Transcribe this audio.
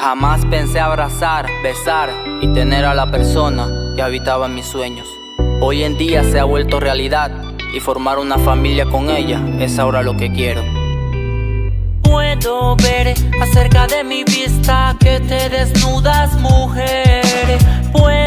Jamás pensé abrazar, besar y tener a la persona que habitaba en mis sueños. Hoy en día se ha vuelto realidad y formar una familia con ella es ahora lo que quiero. Puedo ver acerca de mi vista que te desnudas, mujer.